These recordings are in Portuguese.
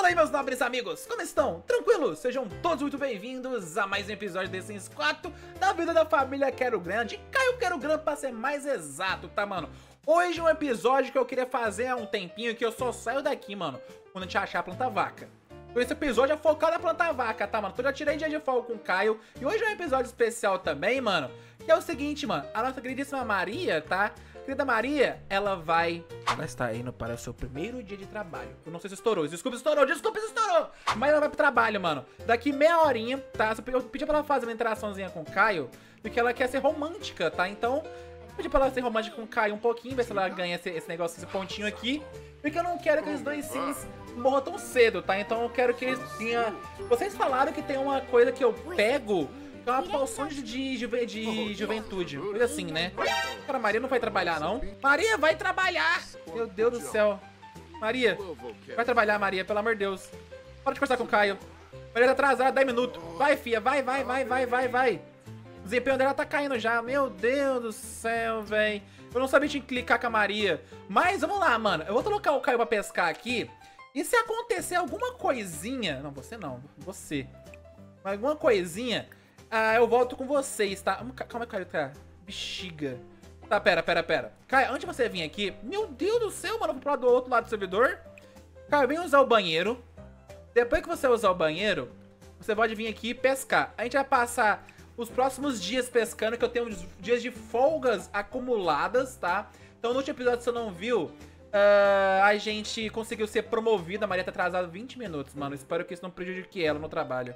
Fala aí, meus nobres amigos, como estão? Tranquilos? Sejam todos muito bem-vindos a mais um episódio de The Sims 4 da vida da família Quero Grande, Caio Quero Grande pra ser mais exato, tá, mano? Hoje é um episódio que eu queria fazer há um tempinho que eu só saio daqui, mano, quando a gente achar a planta vaca. Então esse episódio é focado na planta vaca, tá, mano? Então eu já tirei dia de folga com o Caio e hoje é um episódio especial também, mano, que é o seguinte, mano, a nossa queridíssima Maria, tá? Querida Maria, ela está indo para o seu primeiro dia de trabalho. Eu não sei se estourou. Desculpa se estourou. Mas ela vai pro trabalho, mano. Daqui meia horinha, tá? Eu pedi pra ela fazer uma interaçãozinha com o Caio, porque ela quer ser romântica, tá? Então, eu pedi pra ela ser romântica com o Caio um pouquinho, ver se ela ganha esse negócio, esse pontinho aqui. Porque eu não quero que os dois sims morram tão cedo, tá? Então eu quero que eles tenham... Vocês falaram que tem uma coisa que eu pego... É uma poção de juventude, coisa assim, né? Cara, Maria não vai trabalhar, não. Maria, vai trabalhar! Meu Deus do céu. Maria, vai trabalhar, Maria, pelo amor de Deus. Para de conversar com o Caio. Maria tá atrasada, 10 minutos. Vai, fia, vai. O desempenho dela tá caindo já. Meu Deus do céu, velho. Eu não sabia clicar com a Maria. Mas vamos lá, mano. Eu vou colocar o Caio pra pescar aqui. E se acontecer alguma coisinha... Não, você não. Você. Alguma coisinha... eu volto com vocês, tá? Calma, Caio, tá? Bexiga. Tá, pera. Caio, antes de você vir aqui... Meu Deus do céu, mano. Vou pro lado do outro lado do servidor. Caio, vem usar o banheiro. Depois que você usar o banheiro, você pode vir aqui e pescar. A gente vai passar os próximos dias pescando, que eu tenho dias de folgas acumuladas, tá? Então, no último episódio, se você não viu... a gente conseguiu ser promovida. A Maria tá atrasada 20 minutos, mano. Espero que isso não prejudique ela no trabalho.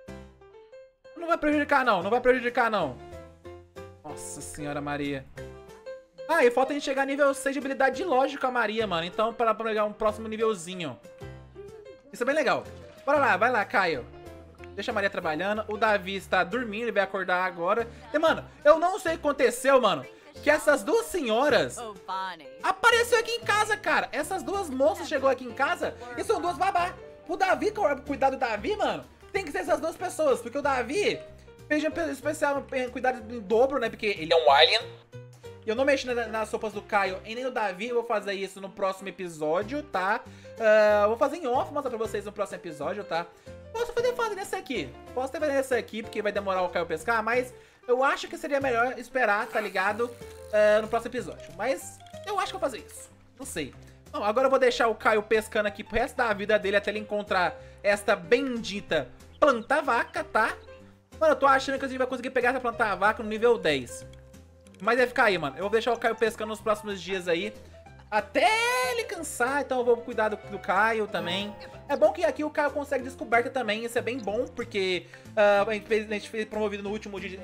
Não vai prejudicar não. Nossa senhora, Maria. E falta a gente chegar a nível 6 de habilidade de lógica com a Maria, mano. Então, para pegar um próximo nívelzinho. Isso é bem legal. Bora lá, vai lá, Caio. Deixa a Maria trabalhando. O Davi está dormindo, ele vai acordar agora. E, mano, eu não sei o que aconteceu, mano. Que essas duas senhoras apareceu aqui em casa, cara. Essas duas moças chegou aqui em casa e são duas babá. O Davi, cuidar do Davi, mano, tem que ser essas duas pessoas, porque o Davi fez um especial cuidado em dobro, né? Porque ele é um alien. E eu não mexo nas sopas do Caio e nem do Davi. Eu vou fazer isso no próximo episódio, tá? Vou fazer em off, mostrar pra vocês no próximo episódio, tá? Posso fazer nesse aqui. Posso ter fazer nesse aqui, porque vai demorar o Caio pescar, mas eu acho que seria melhor esperar, tá ligado? No próximo episódio. Mas eu acho que vou fazer isso. Não sei. Bom, agora eu vou deixar o Caio pescando aqui pro resto da vida dele até ele encontrar esta bendita planta vaca, tá? Mano, eu tô achando que a gente vai conseguir pegar essa planta vaca no nível 10. Mas vai ficar aí, mano. Eu vou deixar o Caio pescando nos próximos dias aí, até ele cansar. Então eu vou cuidar do Caio também. É bom que aqui o Caio consegue descoberta também. Isso é bem bom, porque a gente foi promovido no último dia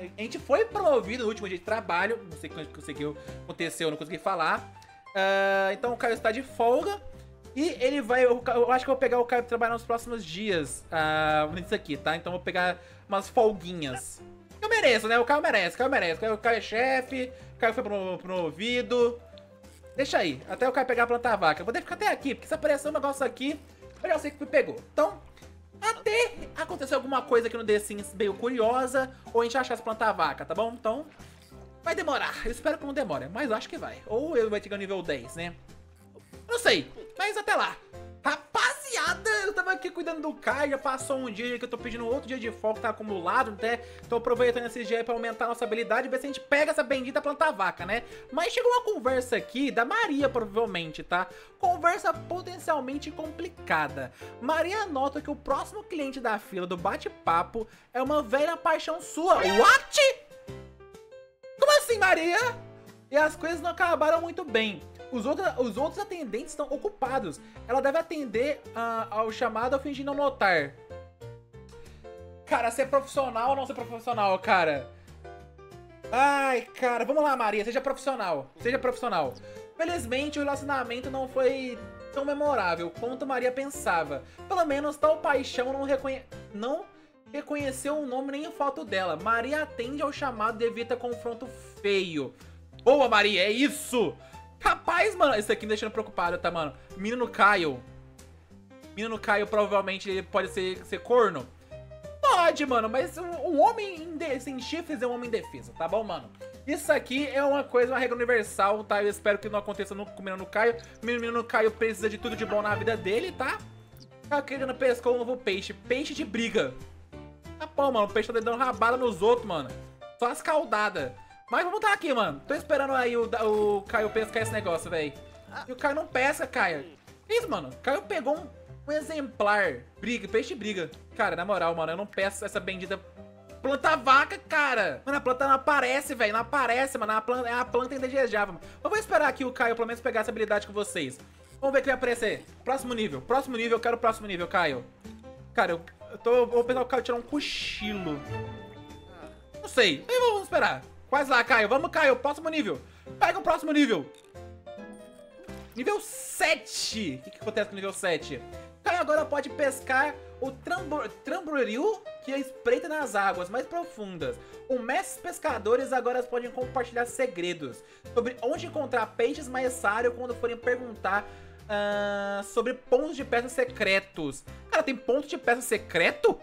de trabalho. Não sei o que aconteceu, não consegui falar. Então o Caio está de folga. E ele vai... Eu acho que eu vou pegar o Caio pra trabalhar nos próximos dias. Nisso aqui, tá? Então eu vou pegar umas folguinhas. Eu mereço, né? O Caio merece. O Caio é chefe. O Caio foi promovido. Deixa aí. Até o Caio pegar a planta vaca. Eu vou ficar até aqui, porque se aparecer um negócio aqui, eu já sei que pegou. Então, até acontecer alguma coisa aqui no The Sims meio curiosa, ou a gente achar essa planta vaca, tá bom? Então, vai demorar. Eu espero que não demore, mas eu acho que vai. Ou eu vai chegar no nível 10, né? Não sei, mas até lá. Rapaziada, eu tava aqui cuidando do Caio, já passou um dia que eu tô pedindo outro dia de folga, tá acumulado, né? Tô aproveitando esse dia aí pra aumentar a nossa habilidade e ver se a gente pega essa bendita planta vaca, né? Mas chegou uma conversa aqui da Maria, provavelmente, tá? Conversa potencialmente complicada. Maria nota que o próximo cliente da fila do bate-papo é uma velha paixão sua. What? Como assim, Maria? E as coisas não acabaram muito bem. Os outros atendentes estão ocupados. Ela deve atender ao chamado ou fingir não notar. Cara, ser profissional ou não ser profissional, cara? Ai, cara, vamos lá, Maria, seja profissional. Felizmente, o relacionamento não foi tão memorável quanto Maria pensava. Pelo menos tal paixão não reconheceu o nome nem a foto dela. Maria atende ao chamado e evita confronto feio. Boa, Maria, é isso! Rapaz, mano, isso aqui me deixando preocupado, tá, mano? Menino Caio provavelmente ele pode ser corno. Pode, mano, mas um homem sem chifres é um homem indefeso, tá bom, mano? Isso aqui é uma regra universal, tá? Eu espero que não aconteça nunca com o menino Caio. O menino Caio precisa de tudo de bom na vida dele, tá? Caio querendo pescar um novo peixe. Peixe de briga. Tá bom, mano. O peixe tá dando rabada nos outros, mano. Só as caldadas. Mas vamos tá aqui, mano. Tô esperando aí o Caio pescar esse negócio, velho. E o Caio não pesca, Caio. Que isso, mano? O Caio pegou um exemplar. Briga, peixe briga. Cara, na moral, mano, eu não peço essa bendita planta vaca, cara. Mano, a planta não aparece, velho. Não aparece, mano. É a planta indesejável. Eu vou esperar aqui o Caio, pelo menos, pegar essa habilidade com vocês. Vamos ver o que vai aparecer. Próximo nível. Próximo nível. Eu quero o próximo nível, Caio. Cara, eu vou pensar o Caio tirar um cochilo. Não sei. Vamos esperar. Quase lá, Caio. Vamos, Caio. Próximo nível. Pega o próximo nível. Nível 7. O que acontece com o nível 7? Caio agora pode pescar o tramboril que espreita nas águas mais profundas. Os mestres pescadores agora podem compartilhar segredos sobre onde encontrar peixes mais raros quando forem perguntar sobre pontos de pesca secretos. Cara, tem ponto de pesca secreto?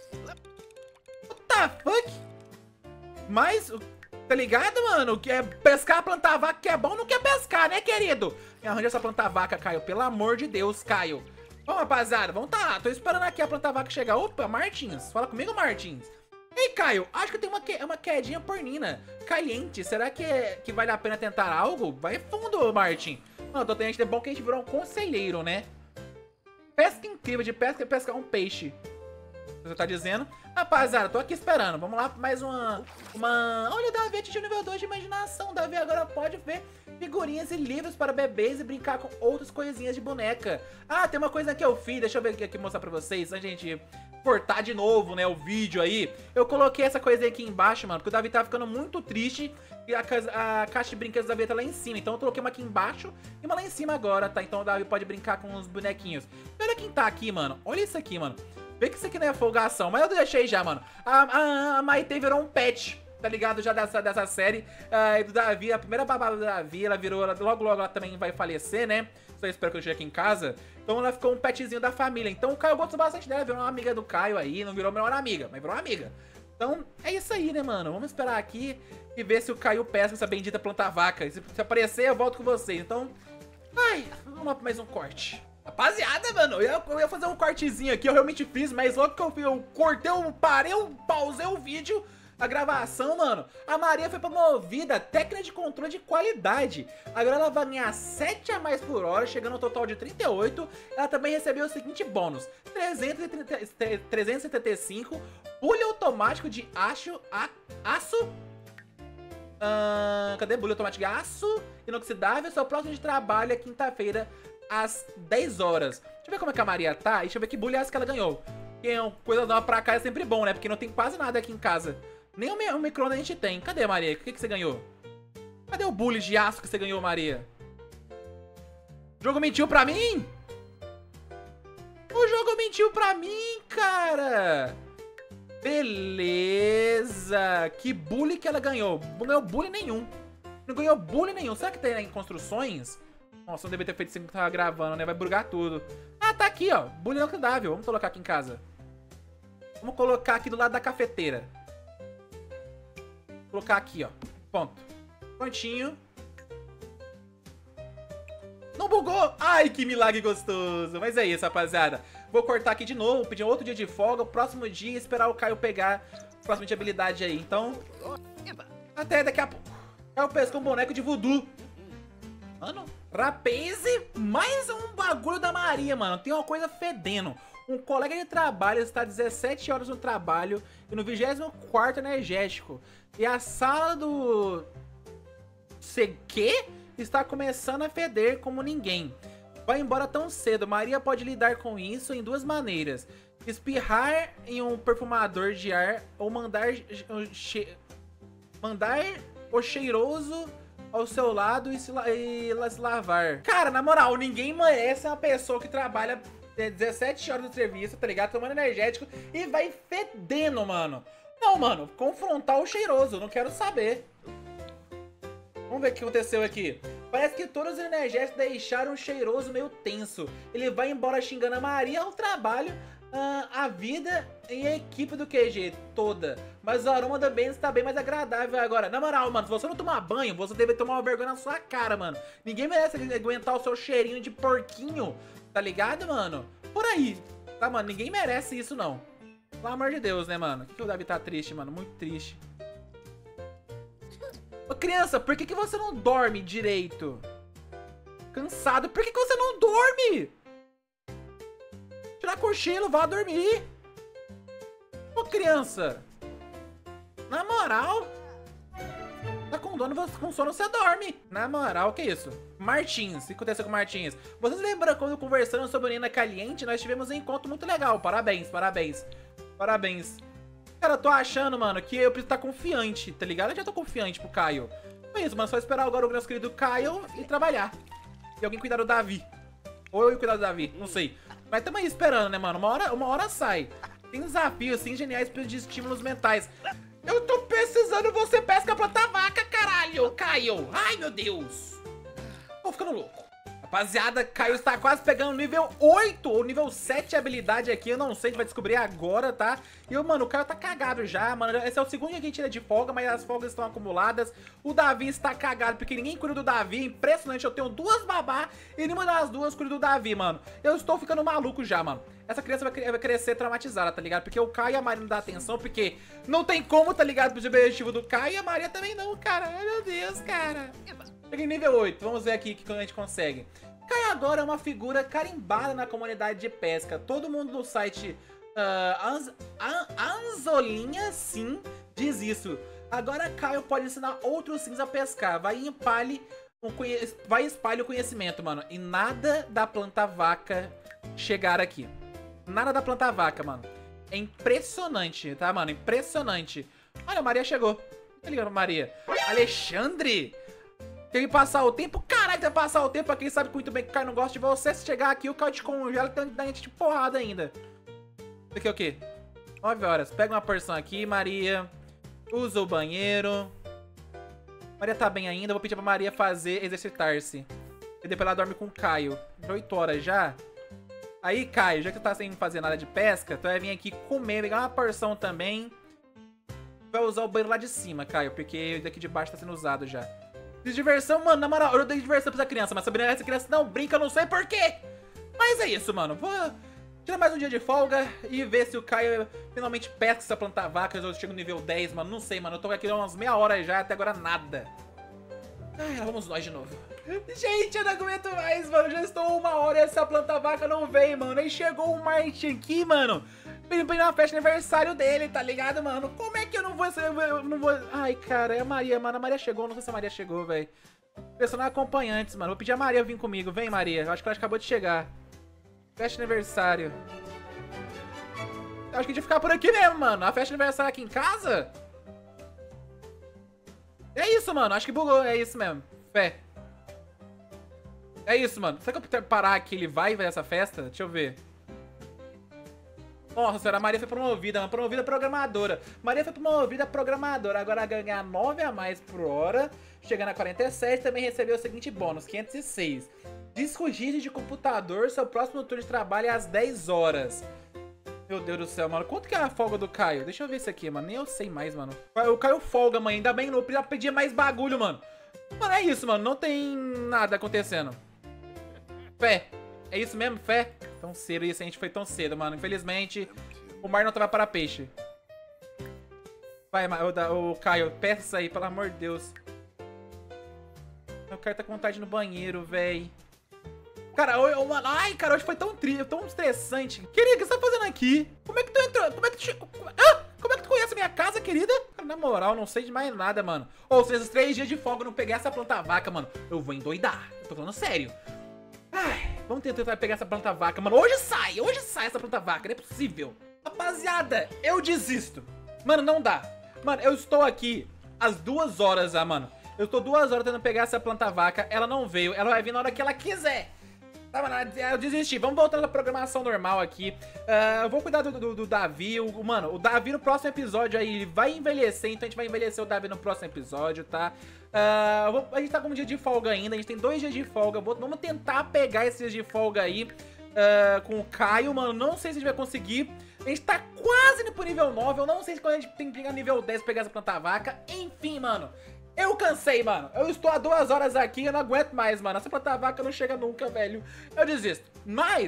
What the fuck? Mas, tá ligado, mano? Que é pescar, plantar vaca que é bom, não quer pescar, né, querido? Me arranja essa plantar vaca, Caio. Pelo amor de Deus, Caio. Vamos, rapaziada, vamos tá lá. Tô esperando aqui a plantar vaca chegar. Opa, Martins. Fala comigo, Martins. Ei, Caio, acho que tem uma quedinha pornina. Caliente. Será que vale a pena tentar algo? Vai fundo, Martin. Mano, tô tendo, é bom que a gente virou um conselheiro, né? Pesca incrível de pesca e pescar um peixe. Você tá dizendo? Rapaziada, tô aqui esperando. Vamos lá, mais uma... Olha, o Davi atingiu o nível 2 de imaginação. O Davi agora pode ver figurinhas e livros para bebês e brincar com outras coisinhas de boneca. Ah, tem uma coisa que eu fiz. Deixa eu ver aqui mostrar pra vocês. A gente cortar de novo, né, o vídeo aí. Eu coloquei essa coisinha aqui embaixo, mano, porque o Davi tá ficando muito triste. E a caixa de brinquedos do Davi tá lá em cima. Então eu coloquei uma aqui embaixo e uma lá em cima agora, tá? Então o Davi pode brincar com os bonequinhos. E olha quem tá aqui, mano. Olha isso aqui, mano. Vê que isso aqui não é folgação, mas eu deixei já, mano. A Maitê virou um pet, tá ligado? Já dessa série do Davi, a primeira babada do Davi, ela virou, logo ela também vai falecer, né? Só espero que eu chegue aqui em casa. Então ela ficou um petzinho da família. Então o Caio gostou bastante dela, virou uma amiga do Caio aí, não virou melhor amiga, mas virou uma amiga. Então é isso aí, né, mano? Vamos esperar aqui e ver se o Caio pesca essa bendita planta vaca. Se aparecer, eu volto com vocês. Então, vamos lá pra mais um corte. Rapaziada, mano, eu ia fazer um cortezinho aqui, eu realmente fiz, mas logo que eu cortei, pausei o vídeo, a gravação, mano, a Maria foi promovida, técnica de controle de qualidade. Agora ela vai ganhar 7 a mais por hora, chegando ao total de 38. Ela também recebeu o seguinte bônus: 375, bullying automático de aço. Cadê? Bullying automático de aço inoxidável. Seu próximo de trabalho é quinta-feira, às 10 horas. Deixa eu ver como é que a Maria tá. Deixa eu ver que bullying que ela ganhou. Porque coisa nova pra cá é sempre bom, né? Porque não tem quase nada aqui em casa. Nem o micro-ondas a gente tem. Cadê, Maria? O que você ganhou? Cadê o bullying de aço que você ganhou, Maria? O jogo mentiu pra mim? O jogo mentiu pra mim, cara. Beleza. Que bullying que ela ganhou? Não ganhou bullying nenhum. Não ganhou bullying nenhum. Será que tem em construções? Nossa, não devia ter feito isso que tava gravando, né? Vai bugar tudo. Ah, tá aqui, ó. Bullying inoxidável. Vamos colocar aqui em casa. Vamos colocar aqui do lado da cafeteira. Vou colocar aqui, ó. Ponto. Prontinho. Não bugou! Ai, que milagre gostoso. Mas é isso, rapaziada. Vou cortar aqui de novo, pedir outro dia de folga, o próximo dia e esperar o Caio pegar o próximo de habilidade aí. Então, até daqui a pouco. Caio pescou um boneco de voodoo. Mano, Rapaze, mais um bagulho da Maria, mano. Tem uma coisa fedendo. Um colega de trabalho está 17 horas no trabalho e no 24º energético. E a sala do CQ está começando a feder como ninguém. Vai embora tão cedo. Maria pode lidar com isso em duas maneiras: espirrar em um perfumador de ar ou mandar o cheiroso ao seu lado e se lavar. Cara, na moral, ninguém merece uma pessoa que trabalha 17 horas de serviço, tá ligado? Tomando energético e vai fedendo, mano. Não, mano, confrontar o cheiroso, não quero saber. Vamos ver o que aconteceu aqui. Parece que todos os energéticos deixaram o cheiroso meio tenso. Ele vai embora xingando a Maria ao trabalho, a vida e a equipe do QG toda. Mas o aroma da Benz está bem mais agradável agora. Na moral, mano, se você não tomar banho, você deve tomar uma vergonha na sua cara, mano. Ninguém merece aguentar o seu cheirinho de porquinho, tá ligado, mano? Por aí. Tá, mano? Ninguém merece isso, não. Pelo amor de Deus, né, mano? Por que o Davi tá triste, mano? Muito triste. Ô, criança, por que você não dorme direito? Cansado. Por que você não dorme? Tirar cochilo, vá dormir. Ô, criança. Na moral. Tá com sono, você dorme. Na moral, o que é isso? Martins, o que aconteceu com o Martins? Vocês lembram quando conversando sobre Nina Caliente, nós tivemos um encontro muito legal. Parabéns, parabéns. Parabéns. Cara, eu tô achando, mano, que eu preciso estar confiante, tá ligado? Eu já tô confiante pro Caio. É isso, mano, só esperar agora o nosso querido Caio e trabalhar. E alguém cuidar do Davi. Ou eu cuidar do Davi, não sei. Mas tamo aí esperando, né, mano? Uma hora sai. Tem desafios, assim, geniais de estímulos mentais. Eu tô precisando, você pesca planta vaca, caralho, Caio. Ai, meu Deus. Tô ficando louco. Rapaziada, Caio está quase pegando nível 8 ou nível 7 de habilidade aqui. Eu não sei, a gente vai descobrir agora, tá? E, mano, o Caio tá cagado já, mano. Esse é o segundo que a gente tira de folga, mas as folgas estão acumuladas. O Davi está cagado, porque ninguém cuida do Davi. Impressionante, eu tenho 2 babá e nenhuma das 2 cuida do Davi, mano. Eu estou ficando maluco já, mano. Essa criança vai crescer traumatizada, tá ligado? Porque o Caio e a Maria não dão atenção, porque não tem como, tá ligado? Pro objetivo do Caio e a Maria também não, cara. Ai, meu Deus, cara. Cheguei em nível 8, vamos ver aqui o que a gente consegue. Caio agora é uma figura carimbada na comunidade de pesca. Todo mundo no site Anzolinha Sim diz isso. Agora Caio pode ensinar outros sims a pescar. Vai e espalhe o conhecimento, mano. E nada da planta vaca chegar aqui. Nada da planta vaca, mano. É impressionante, tá, mano? Impressionante. Olha, a Maria chegou. Tá ligado, Maria? Alexandre? Quer ir passar o tempo? Caralho, vai passar o tempo. Pra quem sabe muito bem que o Caio não gosta de você. Se chegar aqui, o Caio te congela e dá gente de porrada ainda. Isso aqui é o quê? 9 horas. Pega uma porção aqui, Maria. Usa o banheiro. Maria tá bem ainda. Vou pedir pra Maria exercitar-se. E depois ela dorme com o Caio. 8 horas já. Aí, Caio, já que tu tá sem fazer nada de pesca, tu vai vir aqui comer, pegar uma porção também. Vai usar o banheiro lá de cima, Caio, porque daqui de baixo tá sendo usado já. De diversão, mano, na moral, eu dei diversão pra essa criança, mas Sabrina, essa criança não brinca, eu não sei porquê. Mas é isso, mano. Vou tirar mais um dia de folga e ver se o Caio finalmente pesca essa planta vaca. Eu chego no nível 10, mano. Não sei, mano. Eu tô aqui há umas meia hora já, até agora nada. Ai, lá vamos nós de novo. Gente, eu não aguento mais, mano. Já estou 1 hora e essa planta vaca não vem, mano. Aí chegou o Martin aqui, mano. Pedindo uma festa de aniversário dele, tá ligado, mano? Como é que eu não vou... Eu não vou... Ai, cara, é a Maria, mano. A Maria chegou, não sei se a Maria chegou, velho. Personagem acompanhantes, mano. Vou pedir a Maria vir comigo. Vem, Maria. Eu acho que ela acabou de chegar. Festa de aniversário. Eu acho que a gente vai ficar por aqui mesmo, mano. A festa de aniversário aqui em casa? É isso, mano. Acho que bugou. É isso mesmo. Fé. É isso, mano. Será que eu parar aqui ele vai ver essa festa? Deixa eu ver. Nossa senhora, a Maria foi promovida, mano. Promovida programadora. Maria foi promovida programadora. Agora ela ganhar 9 a mais por hora. Chegando a 47, também recebeu o seguinte bônus, 506. Disco rígido de computador, seu próximo turno de trabalho é às 10 horas. Meu Deus do céu, mano. Quanto que é a folga do Caio? Deixa eu ver isso aqui, mano. Nem eu sei mais, mano. O Caio folga, mãe. Ainda bem, não precisa pedir mais bagulho, mano. Mano, é isso, mano. Não tem nada acontecendo. Fé. É isso mesmo, fé? Tão cedo isso, a gente foi tão cedo, mano. Infelizmente, o mar não tava para peixe. Vai, o Caio, peça isso aí, pelo amor de Deus. Eu quero tá com vontade no banheiro, véi. Cara, mano, ai, cara, hoje foi tão tão estressante. Querida, o que você tá fazendo aqui? Como é que tu entrou? Como é que tu chegou? Ah, como é que tu conhece a minha casa, querida? Cara, na moral, não sei de mais nada, mano. Ou se esses 3 dias de folga eu não pegar essa planta vaca, mano, eu vou endoidar. Eu tô falando sério. Ai, vamos tentar pegar essa planta vaca, mano. Hoje sai essa planta vaca, não é possível. Rapaziada, eu desisto. Mano, não dá. Mano, eu estou aqui às 2 horas já, mano. Eu estou 2 horas tentando pegar essa planta vaca. Ela não veio, ela vai vir na hora que ela quiser. Tá, mano, eu desisti. Vamos voltar na programação normal aqui. Eu vou cuidar do Davi. Mano, o Davi no próximo episódio aí, ele vai envelhecer. Então a gente vai envelhecer o Davi no próximo episódio, tá? A gente tá com um dia de folga ainda. A gente tem 2 dias de folga. Vamos tentar pegar esses dias de folga aí com o Caio, mano. Não sei se a gente vai conseguir. A gente tá quase indo pro nível 9. Eu não sei se quando a gente tem que pegar nível 10 pegar essa planta vaca. Enfim, mano. Eu cansei, mano. Eu estou há 2 horas aqui, eu não aguento mais, mano. Essa planta vaca não chega nunca, velho. Eu desisto. Mas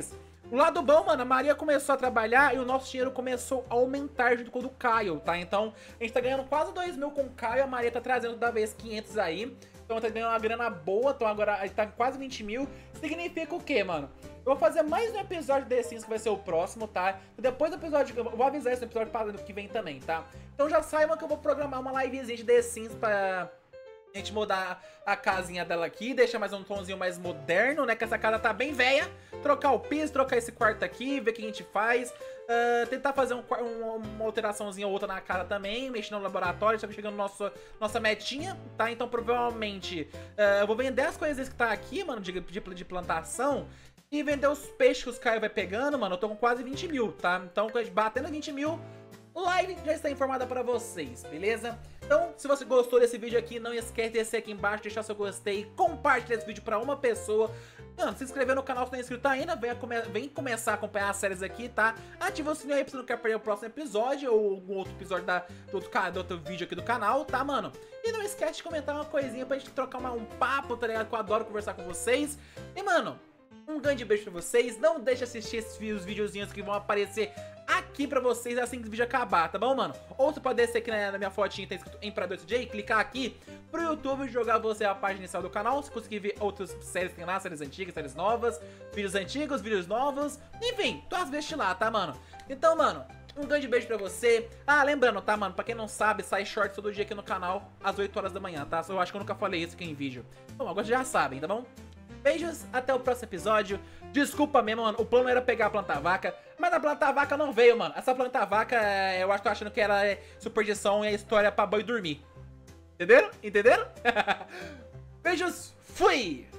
O lado bom, mano, a Maria começou a trabalhar e o nosso dinheiro começou a aumentar junto com o do Caio, tá? Então, a gente tá ganhando quase 2 mil com o Caio, a Maria tá trazendo toda vez 500 aí. Então, tá ganhando uma grana boa, então agora a gente tá quase 20 mil. Significa o quê, mano? Eu vou fazer mais um episódio de The Sims, que vai ser o próximo, tá? Depois do episódio, eu vou avisar esse episódio para que vem também, tá? Então já saibam que eu vou programar uma livezinha de The Sims pra a gente mudar a casinha dela aqui, deixar mais um tomzinho mais moderno, né? Que essa casa tá bem velha. Trocar o piso, trocar esse quarto aqui, ver o que a gente faz. Tentar fazer uma alteraçãozinha ou outra na casa também, mexer no laboratório, só que chegando nossa metinha, tá? Então provavelmente eu vou vender as coisas que tá aqui, mano, de plantação. E vender os peixes que os Caio vai pegando, mano. Eu tô com quase 20 mil, tá? Então, batendo 20 mil, live já está informada pra vocês, beleza? Então, se você gostou desse vídeo aqui, não esquece de descer aqui embaixo, deixar seu gostei, compartilhar esse vídeo pra uma pessoa. Mano, se inscrever no canal se não é inscrito ainda, vem começar a acompanhar as séries aqui, tá? Ativa o sininho aí pra você não quer perder o próximo episódio ou algum outro episódio do outro vídeo aqui do canal, tá, mano? E não esquece de comentar uma coisinha pra gente trocar um papo, tá ligado? Que eu adoro conversar com vocês. E, mano, um grande beijo pra vocês. Não deixe de assistir os videozinhos que vão aparecer aqui pra vocês assim que o vídeo acabar, tá bom, mano? Ou você pode descer aqui na minha fotinha, tá escrito Imperador CJ, clicar aqui pro YouTube jogar você a página inicial do canal. Se conseguir ver outras séries que tem lá, séries antigas, séries novas, vídeos antigos, vídeos novos. Enfim, todas vezes lá, tá, mano? Então, mano, um grande beijo pra você. Ah, lembrando, tá, mano? Pra quem não sabe, sai shorts todo dia aqui no canal às 8 horas da manhã, tá? Eu acho que eu nunca falei isso aqui em vídeo. Então, agora já sabem, tá bom? Beijos, até o próximo episódio. Desculpa mesmo, mano, o plano era pegar a planta-vaca, mas a planta-vaca não veio, mano. Essa planta-vaca, eu acho que tô achando que era superstição e a história pra boi dormir. Entenderam? Entenderam? Beijos, fui!